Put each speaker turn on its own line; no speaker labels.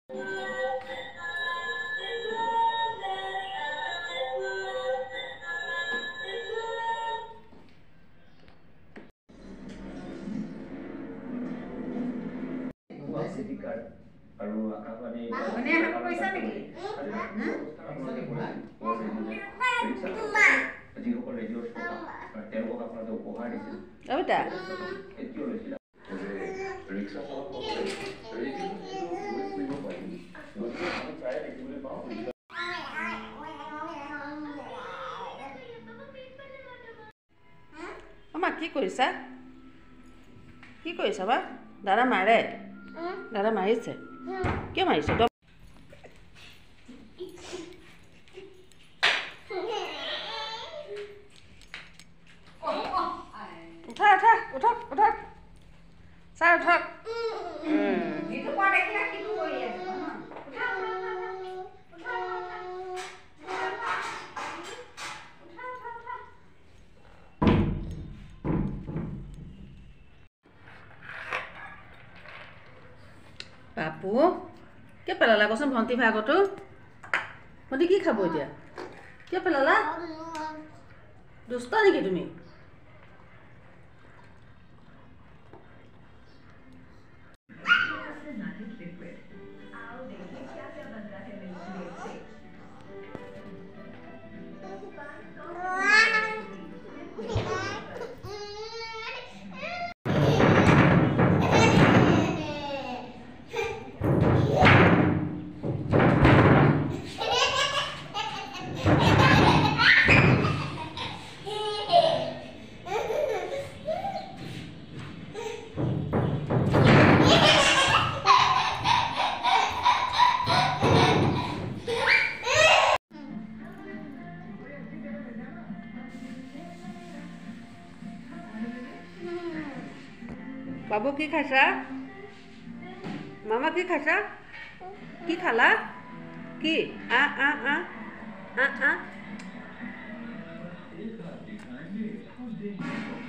আৰু আকাশবাণী যিসকল ৰেডিঅ'ৰ শ্ৰোতা তেওঁলোকক আপোনালোকে উপহাৰ দিছিল এতিয়াও লৈছিল ৰিক্সা
কি কৰিছা বা দাদা মাৰে দাদা মাৰিছে কিয় মাৰিছে উঠক ছাৰ উঠক বাপু কিয় পেলালা কচোন ভণ্টি ভাগতো ভণ্টি কি খাব এতিয়া কিয় পেলালা দুষ্ট নেকি তুমি বাবু কি খাইছা মামা কি খাইছা কি খালা কি আ